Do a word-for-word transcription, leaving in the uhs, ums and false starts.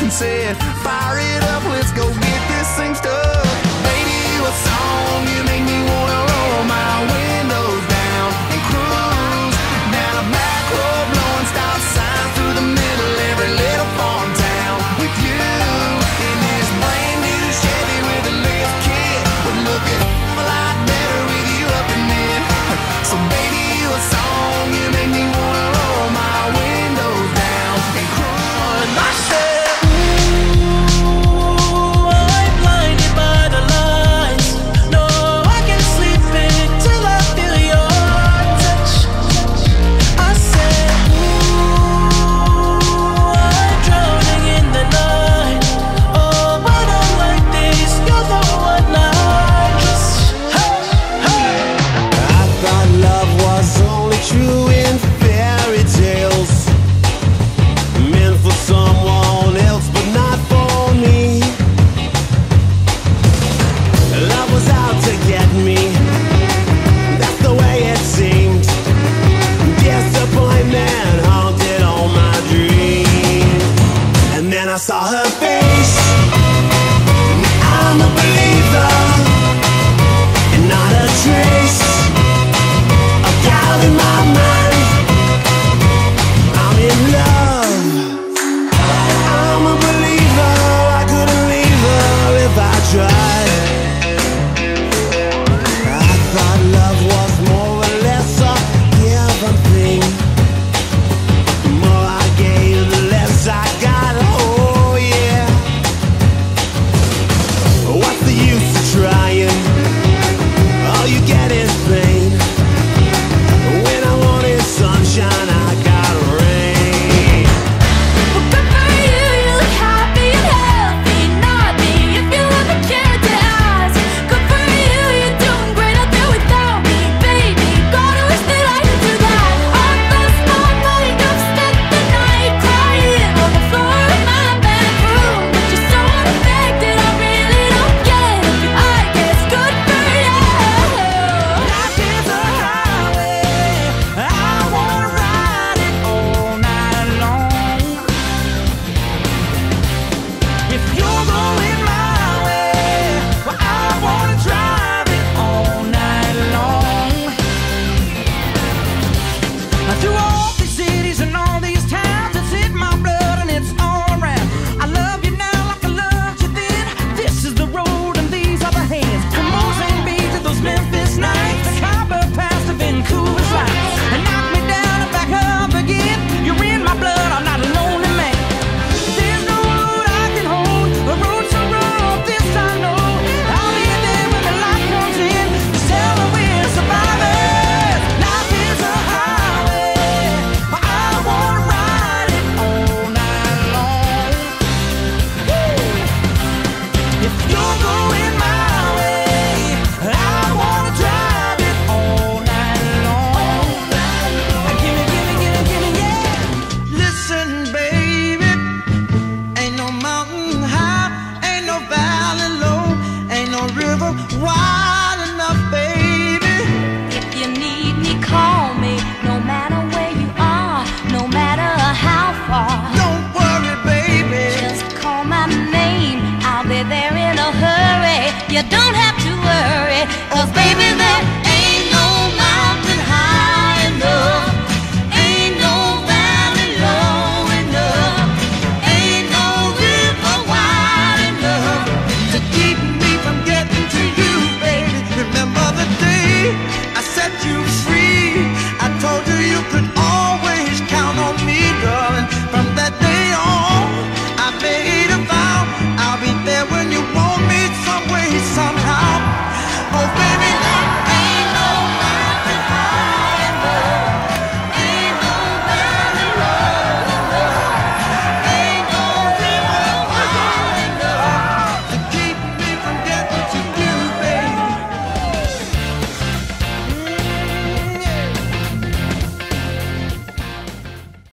and said, fire it up, let's go get this thing stuck. Baby, what song you make me wanna roll my windows down and cruise down a back road, blowing stop signs through the middle every little farm town with you in this brand new Chevy with a lift kit. Would look a lot better with you up in it. So baby, what song you make me wanna roll my windows down and cruise. I said, ooh, I'm blinded by the lights. No, I can't sleep until I feel your touch. I said, ooh, I'm drowning in the night. Oh, but I'm like this, you're the one I just. Hey, hey. I thought love was only true in fairy tales, meant for someone else, but not for me. Love was out to get me, that's the way it seemed. Disappointment haunted all my dreams. And then I saw her face. I'm a believer, and not a trace of doubt in my mind. I'm in love. I'm a believer. I couldn't leave her if I tried. I thought love was more or less a given thing. The more I gave, the less I got. Oh yeah. What's the use of trying? All you get is pain. When I wanted sunshine, I got rain. Well, good for you, you look happy and healthy. Not me, if you ever cared to ask. Good for you, you're doing great out there without me, baby. Gotta wish that I could do that. I lost my mind, I've spent the night crying on the floor of my bedroom. But you're so unaffected, I really don't get it. I guess good for you. Life is a highway, I wanna ride it all night long. If you're going my way, well, I wanna drive it all night long. Through all